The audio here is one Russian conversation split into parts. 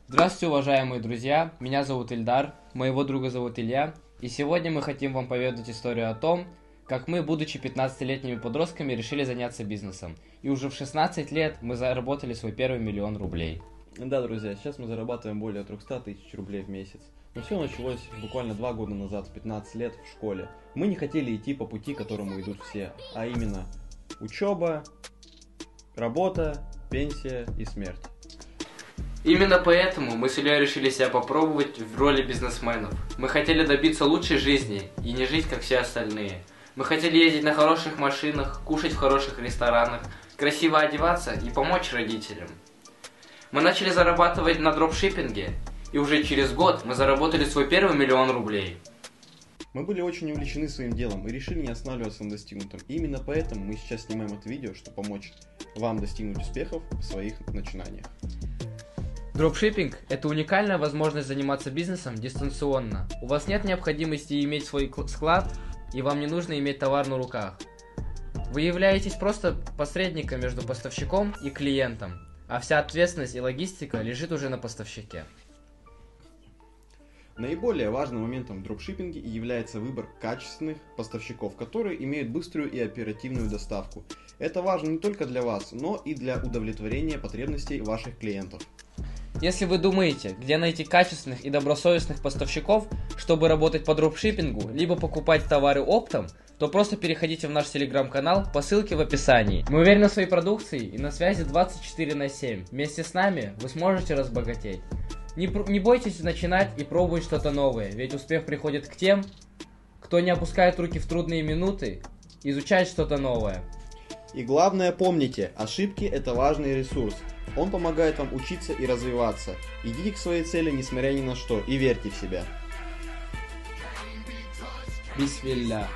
Здравствуйте, уважаемые друзья, меня зовут Ильдар, моего друга зовут Илья, и сегодня мы хотим вам поведать историю о том, как мы, будучи 15-летними подростками, решили заняться бизнесом, и уже в 16 лет мы заработали свой первый 1 000 000 рублей. Да, друзья, сейчас мы зарабатываем более 300 тысяч рублей в месяц. Но все началось буквально 2 года назад, в 15 лет, в школе. Мы не хотели идти по пути, которому идут все, а именно учеба, работа, пенсия и смерть. Именно поэтому мы с Ильей решили себя попробовать в роли бизнесменов. Мы хотели добиться лучшей жизни и не жить, как все остальные. Мы хотели ездить на хороших машинах, кушать в хороших ресторанах, красиво одеваться и помочь родителям. Мы начали зарабатывать на дропшиппинге, и уже через год мы заработали свой первый 1 000 000 рублей. Мы были очень увлечены своим делом и решили не останавливаться на достигнутом. И именно поэтому мы сейчас снимаем это видео, чтобы помочь вам достигнуть успехов в своих начинаниях. Дропшиппинг – это уникальная возможность заниматься бизнесом дистанционно. У вас нет необходимости иметь свой склад, и вам не нужно иметь товар на руках. Вы являетесь просто посредником между поставщиком и клиентом, а вся ответственность и логистика лежит уже на поставщике. Наиболее важным моментом в дропшиппинге является выбор качественных поставщиков, которые имеют быструю и оперативную доставку. Это важно не только для вас, но и для удовлетворения потребностей ваших клиентов. Если вы думаете, где найти качественных и добросовестных поставщиков, чтобы работать по дропшиппингу, либо покупать товары оптом, то просто переходите в наш телеграм-канал по ссылке в описании. Мы уверены в своей продукции и на связи 24/7. Вместе с нами вы сможете разбогатеть. Не бойтесь начинать и пробовать что-то новое, ведь успех приходит к тем, кто не опускает руки в трудные минуты, изучает что-то новое. И главное, помните, ошибки – это важный ресурс. Он помогает вам учиться и развиваться. Идите к своей цели, несмотря ни на что, и верьте в себя. Бисмилля.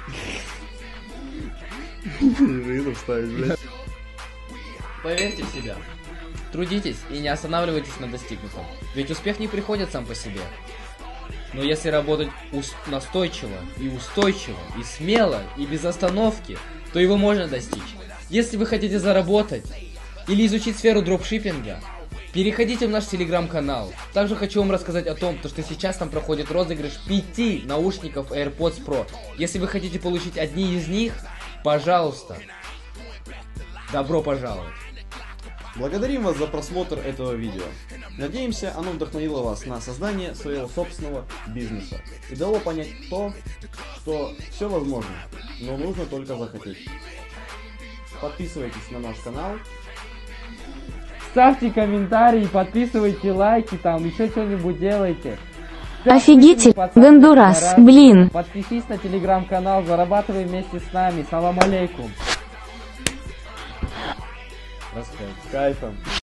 Поверьте в себя. Трудитесь и не останавливайтесь на достигнутом. Ведь успех не приходит сам по себе. Но если работать настойчиво и устойчиво, и смело, и без остановки, то его можно достичь. Если вы хотите заработать или изучить сферу дропшиппинга, переходите в наш телеграм-канал. Также хочу вам рассказать о том, что сейчас там проходит розыгрыш 5 наушников AirPods Pro. Если вы хотите получить одни из них, пожалуйста, добро пожаловать. Благодарим вас за просмотр этого видео. Надеемся, оно вдохновило вас на создание своего собственного бизнеса и дало понять то, что все возможно, но нужно только захотеть. Подписывайтесь на наш канал. Ставьте комментарии, подписывайте лайки, там еще что-нибудь делайте. Офигитель, Гондурас, блин. Подпишись на телеграм-канал, зарабатывай вместе с нами. Салам алейкум. С кайфом.